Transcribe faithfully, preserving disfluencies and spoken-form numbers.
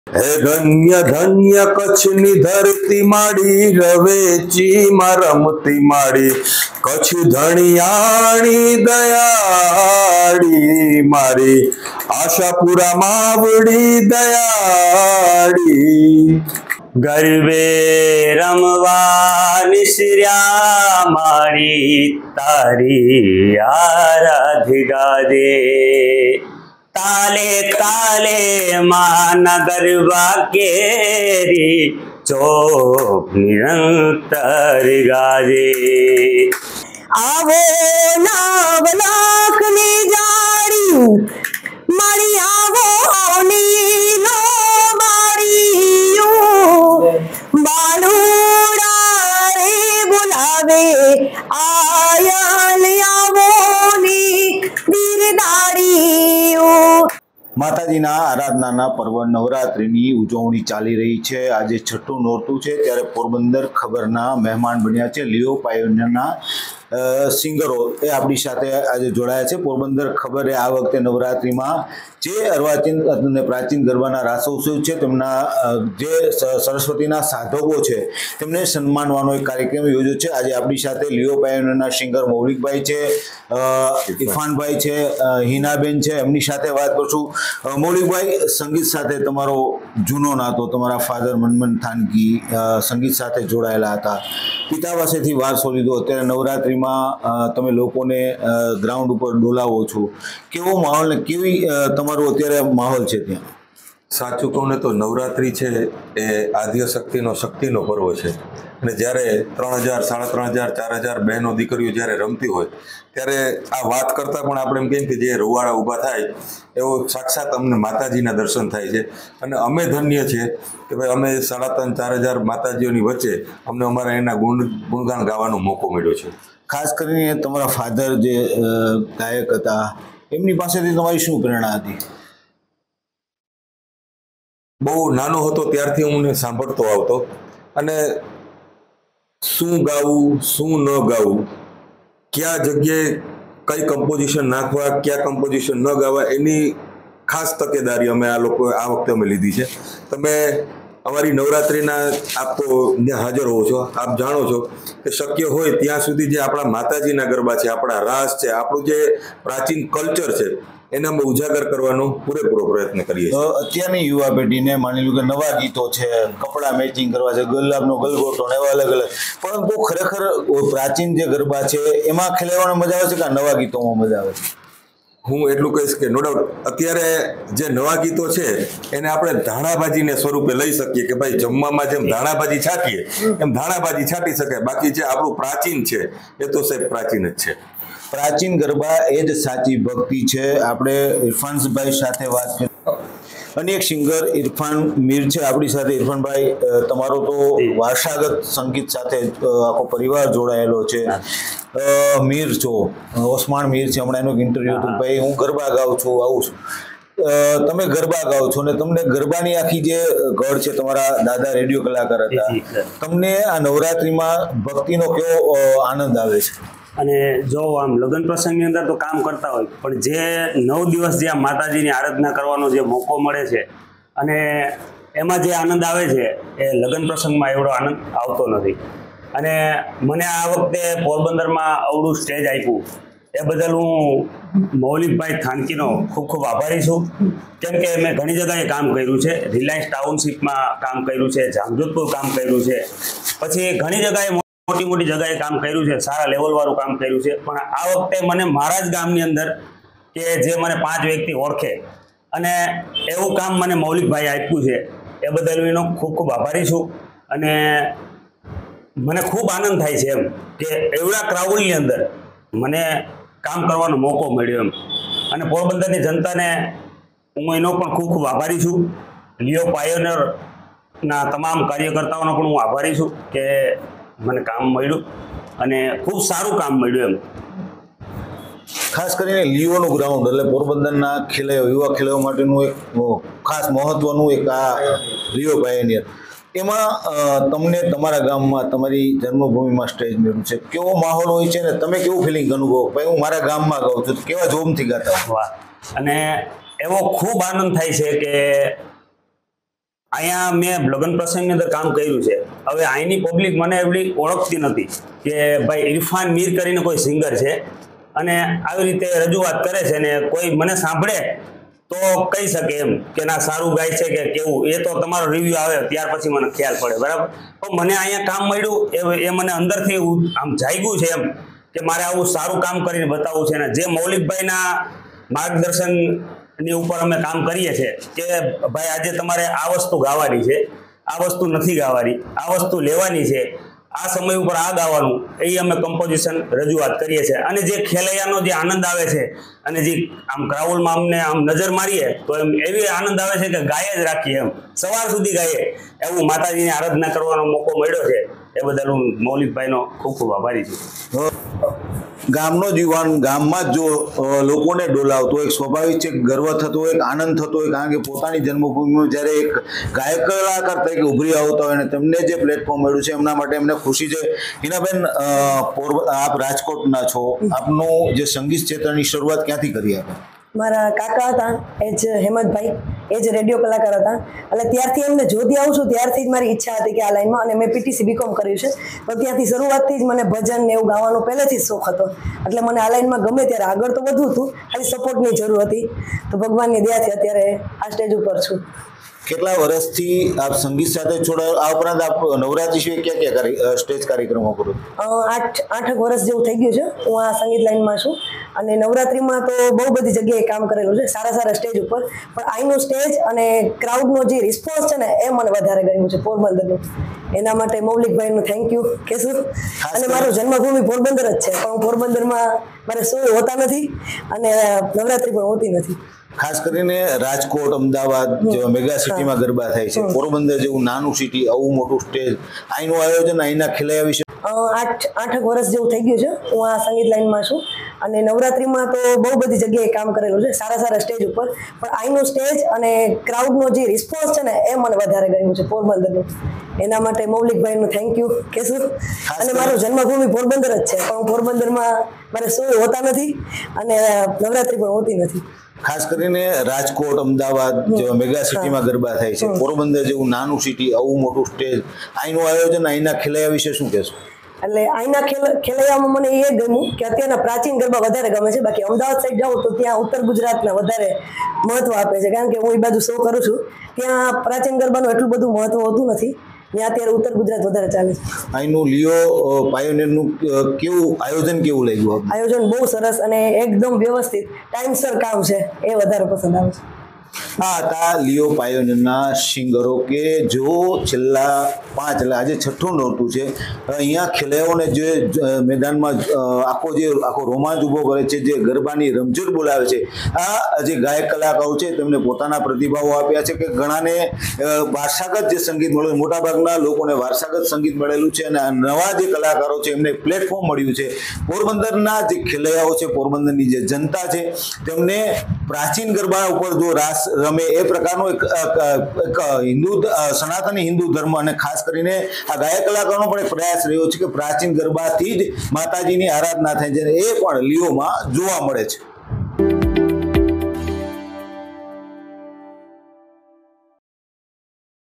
હે ધન્ય ધન્ય કચ્છની ધરતી માડી રવેચીમાં રમતી માડી કચ્છ ધણિયાણી દયાળી મારી આશાપુરા માવડી દયાળી ગરબે રમવા નિસર્યા મારી તારી આરાધી ગાદે તાલે તાલે માના ગરબા કેરી ચોક નિરંતર ગાજે આવો નવલાખની જાડી મારી આવો નીલો મારીયું બાલુડા રે બોલાવે આયલ આવો ની બિરદાડીયું। માતાજીના આરાધનાના પર્વ નવરાત્રિની ઉજવણી ચાલી રહી છે। આજે છઠ્ઠું નોરતું છે ત્યારે પોરબંદર ખબરના મહેમાન બન્યા છે લિયો પાયોનિયરના સિંગરો એ આપણી સાથે આજે જોડાયા છે। પોરબંદર ખબર એ આ વખતે નવરાત્રિમાં જે અર્વાચીન અને પ્રાચીન ગરબાના રાસોત્સવ છે તેમના જે સરસ્વતીના સાધકો છે તેમને સન્માનવાનો એક કાર્યક્રમ યોજ્યો છે। આજે આપણી સાથે લિયો પાયોનિયરના સિંગર મૌલિકભાઈ છે, ઇરફાનભાઈ છે, હિનાબેન છે, એમની સાથે વાત કરશું। મૌલિકભાઈ, સંગીત સાથે તમારો જૂનો નાતો, તમારા ફાધર મનમન થાનકી સંગીત સાથે જોડાયેલા હતા, પિતા પાસેથી વારસો લીધો, અત્યારે નવરાત્રિમાં તમે લોકોને ગ્રાઉન્ડ ઉપર ડોલાવો છો, કેવો માહોલ ને કેવી તમારો અત્યારે માહોલ છે ત્યાં? સાચું કહું ને તો નવરાત્રિ છે એ આદ્યશક્તિનો શક્તિનો પર્વ છે અને જ્યારે ત્રણ હજાર સાડા ત્રણ હજાર ચાર હજાર બહેનો દીકરીઓ જ્યારે રમતી હોય ત્યારે આ વાત કરતાં પણ આપણે એમ કહીએ કે જે રૂવાડા ઊભા થાય એવો સાક્ષાત અમને માતાજીના દર્શન થાય છે અને અમે ધન્ય છે કે ભાઈ અમે સાડા ત્રણ ચાર હજાર માતાજીઓની વચ્ચે અમને અમારા એના ગુણ ગુણગાન ગાવાનો મોકો મળ્યો છે। ખાસ કરીને તમારા ફાધર જે ગાયક હતા એમની પાસેથી તમારી શું પ્રેરણા હતી? બહુ નાનો હતો ત્યારથી હું સાંભળતો આવતો અને શું ગાવું શું ન ગાવું, કયા જગ્યાએ કઈ કમ્પોઝિશન નાખવા કયા કમ્પોઝિશન ન ગાવા એની ખાસ તકેદારી અમે આ લોકો આ વખતે અમે લીધી છે। તમે અમારી નવરાત્રિના આપ તો ત્યાં હાજર હોવો છો, આપ જાણો છો કે શક્ય હોય ત્યાં સુધી જે આપણા માતાજીના ગરબા છે, આપણા રાસ છે, આપણું જે પ્રાચીન કલ્ચર છે એને અમે ઉજાગર કરવાનો પૂરેપૂરો પ્રયત્ન કરીએ છીએ। અત્યારની યુવા પેઢીને માની લો કે નવા ગીતો છે, કપડાં મેચિંગ કરવા છે, ગુલાબનો ગલગોટો ને એવા અલગ અલગ, પરંતુ ખરેખર પ્રાચીન જે ગરબા છે એમાં ખેલવાની મજા આવે છે કે નવા ગીતોમાં મજા આવે છે? હું એટલું કહીશ કે નો ડાઉટ અત્યારે જે નવા ગીતો છે એને આપણે ધાણાભાજીને સ્વરૂપે લઈ શકીએ કે ભાઈ જમવામાં જેમ ધાણાભાજી છાંટીએ એમ ધાણાભાજી છાંટી શકાય, બાકી જે આપણું પ્રાચીન છે એ તો સાહેબ પ્રાચીન જ છે। પ્રાચીન ગરબા એ જ સાચી ભક્તિ છે। આપણે ઇરફાનભાઈ સાથે વાત કરી, અને એક સિંગર ઇરફાન મીર છે આપણી સાથે। ઇરફાનભાઈ, તમારો તો વારસાગત સંગીત સાથે આખો પરિવાર જોડાયેલો છે, મીર છો, ઓસમાણ મીર છે, હમણાં એનો ઇન્ટરવ્યુ હતું, ભાઈ હું ગરબા ગાઉં છું આવું છું, તમે ગરબા ગાઓ છો ને તમને ગરબાની આખી જે ગઢ છે, તમારા દાદા રેડિયો કલાકાર હતા, તમને આ નવરાત્રિમાં ભક્તિનો કેવો આનંદ આવે છે? અને જો આમ લગ્ન પ્રસંગની અંદર તો કામ કરતા હોય પણ જે નવ દિવસ જે આ માતાજીની આરાધના કરવાનો જે મોકો મળે છે અને એમાં જે આનંદ આવે છે એ લગ્ન પ્રસંગમાં એવડો આનંદ આવતો નથી। અને મને આ વખતે પોરબંદરમાં અવળું સ્ટેજ આપ્યું એ બદલ હું મૌલિકભાઈ થાનકીનો ખૂબ ખૂબ આભારી છું, કેમ કે મેં ઘણી જગ્યાએ કામ કર્યું છે, રિલાયન્સ ટાઉનશીપમાં કામ કર્યું છે, જામજોધપુર કામ કર્યું છે, પછી ઘણી જગ્યાએ મોટી મોટી જગ્યાએ કામ કર્યું છે, સારા લેવલ વાળું કામ કર્યું છે, પણ આ વખતે મને મારા જ ગામની અંદર કે જે મને પાંચ વ્યક્તિ ઓળખે અને એવું કામ મને મૌલિકભાઈ આપ્યું છે એ બદલ એનો ખૂબ ખૂબ આભારી છું। અને મને ખૂબ આનંદ થાય છે એમ કે એવડા ક્રાઉડની અંદર મને કામ કરવાનો મોકો મળ્યો એમ, અને પોરબંદરની જનતાને હું એનો પણ ખૂબ ખૂબ આભારી છું। લિયો પાયોનિયરના તમામ કાર્યકર્તાઓનો પણ હું આભારી છું કે મને કામ મળ્યું અને ખૂબ સારું કામ મળ્યું એમ। ખાસ કરીને લિયોનું ગ્રાઉન્ડ એટલે પોરબંદરના ખેલાડીઓ, યુવા ખેલાડીઓ માટેનું એક ખાસ મહત્વનું એક આ લિયો પાયોનિયર, એમાં તમને તમારા ગામમાં તમારી જન્મભૂમિમાં સ્ટેજ મળ્યું છે, કેવો માહોલ હોય છે ને તમે કેવું ફિલિંગ અનુભવો? ભાઈ હું મારા ગામમાં ગાઉં છું, કેવા જોમથી ગાતા? વાહ, અને એવો ખૂબ આનંદ થાય છે કે અહીંયા મેં લગ્ન પ્રસંગની અંદર કામ કર્યું છે. હવે અહીંની પબ્લિક મને એવડી ઓળખતી નથી કે ભાઈ ઇરફાન મીર કરીને કોઈ સિંગર છે અને આવી રીતે રજૂઆત કરે છે ને કોઈ મને સાંભળે તો કહી શકે એમ કે ના સારું ગાય છે કે કેવું, એ તો તમારો રિવ્યુ આવે ત્યાર પછી મને ખ્યાલ પડે, બરાબર. પણ મને અહીંયા કામ મળ્યું એ એ મને અંદરથી આમ જાગ્યું છે એમ કે મારે આવું સારું કામ કરીને બતાવવું છે. ને જે મૌલિકભાઈના માર્ગદર્શન ની ઉપર અમે કામ કરીએ છીએ કે ભાઈ આજે તમારે આ વસ્તુ ગાવાની છે, આ વસ્તુ નથી ગાવાની, આ વસ્તુ લેવાની છે, આ સમય ઉપર આ ગાવાનું, એ અમે કમ્પોઝિશન રજૂઆત કરીએ છીએ. અને જે ખેલૈયાનો જે આનંદ આવે છે અને જે આમ ક્રાઉડમાં અમને આમ નજર મારીએ તો એમ એવી આનંદ આવે છે કે ગાય જ રાખીએ, એમ સવાર સુધી ગાઈએ એવું માતાજીની આરાધના કરવાનો મોકો મળ્યો છે. એ બદલ હું મૌલિકભાઈનો ખૂબ ખૂબ આભારી છું. ગામનો જીવન ગામમાં જ જો લોકોને ડોલાવતો એક સ્વાભાવિક છે, ગર્વ થતો હોય, આનંદ થતો હોય, કારણ કે પોતાની જન્મભૂમિમાં જ્યારે એક ગાયક કલાકાર તરીકે ઉભરી આવતા હોય અને તેમને જે પ્લેટફોર્મ મળ્યું છે એમના માટે એમને ખુશી છે. હિનાબેન, આપ રાજકોટના છો, આપનું જે સંગીત ક્ષેત્રની શરૂઆત ક્યાંથી કરી આપે? મારા કાકા હતા એ જ હેમંતભાઈ, એ જ રેડિયો કલાકાર હતા. એટલે ત્યારથી એમને જોતી આવું છું ત્યારથી જ મારી ઈચ્છા હતી કે આ લાઈનમાં, અને મેં પીટીસી બીકોમ કર્યું છે, પણ ત્યાંથી શરૂઆતથી જ મને ભજન ને એવું ગાવાનો પહેલેથી જ શોખ હતો. એટલે મને આ લાઈનમાં ગમે ત્યારે આગળ તો બધું હતું, ખાલી સપોર્ટની જરૂર હતી. તો ભગવાનની દયાથી અત્યારે આ સ્ટેજ ઉપર છું. કેટલા વર્ષથી આપ સંગીત સાથે જોડાયા? આ ઉપરાંત આપ નવરાત્રી સિવાય ક્યાં ક્યાં સ્ટેજ કાર્યક્રમો કરો? આઠ આઠક વર્ષ જેવું થઈ ગયું છે હું આ સંગીત લાઈનમાં છું. અને નવરાત્રીમાં તો બહુ બધી જગ્યાએ કામ કરેલું છે, સારા સારા સ્ટેજ ઉપર. પણ અહીંનો સ્ટેજ અને ક્રાઉડનો જે રિસ્પોન્સ છે ને એ મને વધારે ગમ્યું છે પોરબંદરનું. એના માટે મૌલિકભાઈનું થેન્ક યુ કહેશું. અને મારું જન્મભૂમિ પોરબંદર જ છે, પણ હું પોરબંદરમાં મારે શું હોતા નથી અને નવરાત્રી પણ હોતી નથી. ખાસ કરીને રાજકોટ, અમદાવાદ જેવા મેગા સિટીમાં ગરબા થાય છે, પોરબંદર જેવું નાનું સિટી, આવું મોટું સ્ટેજ, અહીંનું આયોજન, અહીંના ખેલૈયા વિશે આઠ આઠક વર્ષ જેવું થઈ ગયું છે હું આ સંગીત લાઈનમાં છું. અને નવરાત્રીમાં તો બહુ બધી જગ્યાએ કામ કરેલું છે, સારા સારા સ્ટેજ ઉપર. પણ અહીંનો સ્ટેજ અને ક્રાઉડનો જે રિસ્પોન્સ છે ને એ મને વધારે ગમ્યું છે પોરબંદરનું. એના માટે મૌલિકભાઈનું થેન્ક યુ કહેશું. અને મારું જન્મભૂમિ પોરબંદર જ છે, પણ હું પોરબંદરમાં મારે શું હોતા નથી અને નવરાત્રી પણ હોતી નથી. ખાસ કરીને રાજકોટ, અમદાવાદ જેવા મેગા સિટીમાં ગરબા થાય છે, પોરબંદર જેવું નાનું સિટી, આવું મોટું સ્ટેજ, અહીંનું આયોજન, અહીંના ખેલૈયા વિશે શું કહેશો? એટલે અહીંના ખેલ ખેલૈયામાં મને એ ગમ્યું કે અત્યારના પ્રાચીન ગરબા વધારે ગમે છે. બાકી અમદાવાદ સાઈડ જાઉં તો ત્યાં ઉત્તર ગુજરાતના વધારે મહત્વ આપે છે, કારણ કે હું એ બાજુ શો કરું છું. ત્યાં પ્રાચીન ગરબાનું એટલું બધું મહત્વ હોતું નથી, ત્યાં અત્યારે ઉત્તર ગુજરાત વધારે ચાલે છે. અહીંનું લિયો પાયોનિયરનું કેવું આયોજન કેવું લાગ્યું? આયોજન બહુ સરસ અને એકદમ વ્યવસ્થિત ટાઈમસર કામ છે, એ વધારે પસંદ આવે છે. આ હતા લિયો પાયોનિયરના સિંગરો કે જો છેલ્લા પાંચ એટલે આજે છઠ્ઠું નોરતું છે, અહીંયા ખેલૈયાઓને જે મેદાનમાં આખો જે આખો રોમાંચ ઊભો કરે છે, જે ગરબાની રમઝટ બોલાવે છે, આ જે ગાયક કલાકારો છે તેમને પોતાના પ્રતિભાવો આપ્યા છે કે ઘણાને વારસાગત જે સંગીત મળ્યું, મોટાભાગના લોકોને વારસાગત સંગીત મળેલું છે અને આ નવા જે કલાકારો છે એમને પ્લેટફોર્મ મળ્યું છે. પોરબંદરના જે ખેલૈયાઓ છે, પોરબંદરની જે જનતા છે, તેમને પ્રાચીન ગરબા ઉપર જો રાસ રમે એ પ્રકારનો એક હિન્દુ સનાતની હિન્દુ ધર્મ અને ખાસ કરીને આ ગાયક કલાકારોનો પણ એક પ્રયાસ રહ્યો છે કે પ્રાચીન ગરબાથી જ માતાજીની આરાધના થાય છે, એ પણ લિયોમાં જોવા મળે છે.